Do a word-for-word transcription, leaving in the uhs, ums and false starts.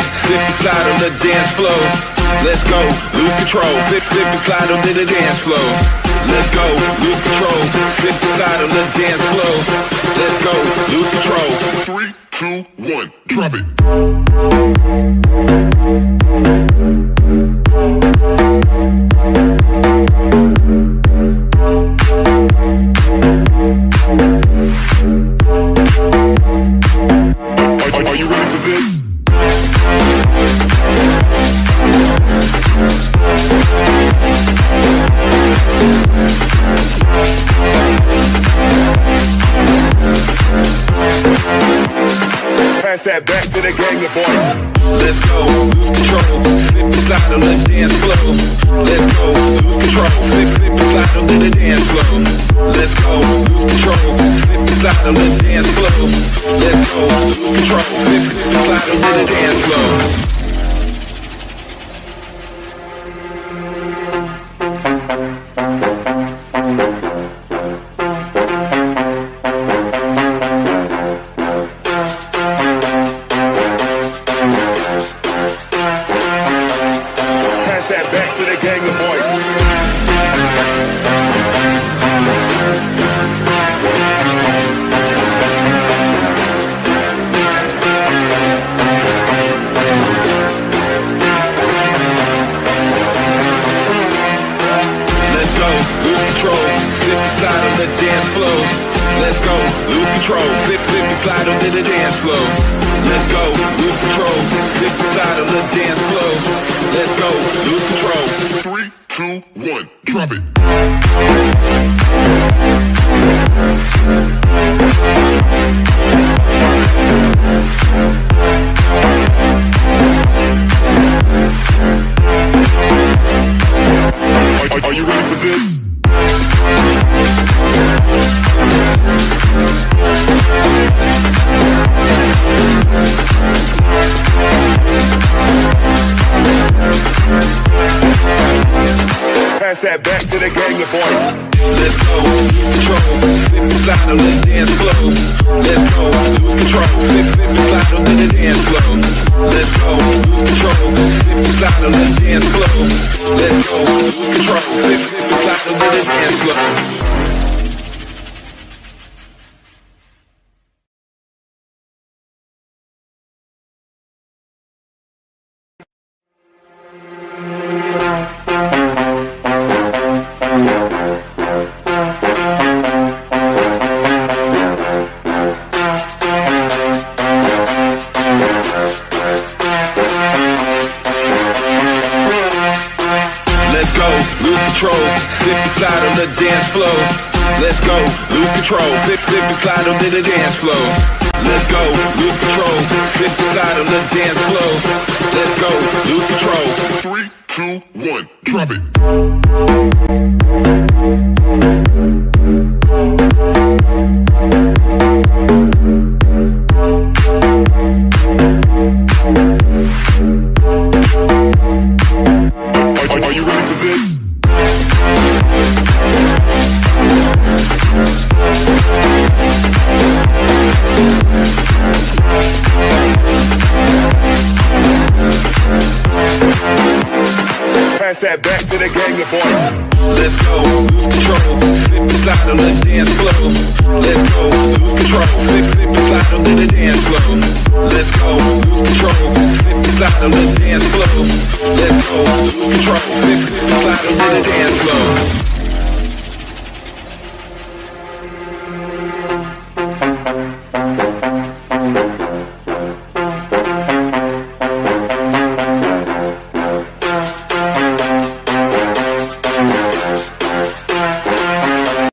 slip and slide on the dance floor. Let's go, lose control, slip, slip and slide on the dance floor. Let's go, lose control, slip and slide on the dance floor. Let's go, lose control. Three, two, one, drop it. Are, are you ready for this? Pass that back to the gang of boys. Let's go, lose control, slip and slide on the dance floor. Let's go, lose control, slip, slip and slide on the dance floor. Let's go, lose control, slip and slide on the dance floor. Let's go, lose control, slip, slip and slide on the dance floor. Let's go, lose control, slip, slip and slide on the dance floor. Let's go, lose control, slip and slide on the dance floor. Let's go, lose control. Three, two, one, drop it. Are, are, are you ready for this? Pass that back to the gang of boys. Let's go, lose control, slip and slide on the dance floor. Let's go, lose control, slip, slip and slide on the dance floor. Let's go, lose control, slip and slide on the dance floor. Let's go, lose control, slip, slip and slide on the dance floor. Slip and slide on the dance floor. Let's go, lose control, slip, slip and slide on the dance floor. Let's go, lose control, slip and slide on the dance floor. Let's go, lose control. Three, two, one, drop it. Are, are you ready for this? Pass that back to the gang of boys. Let's go, lose control, slip and slide on the dance floor. Let's go, lose control, slip, slip and slide on the dance floor. Let's go, lose control, slip and slide on the dance floor. Let's go, lose control, slip, slip and slide on the dance floor.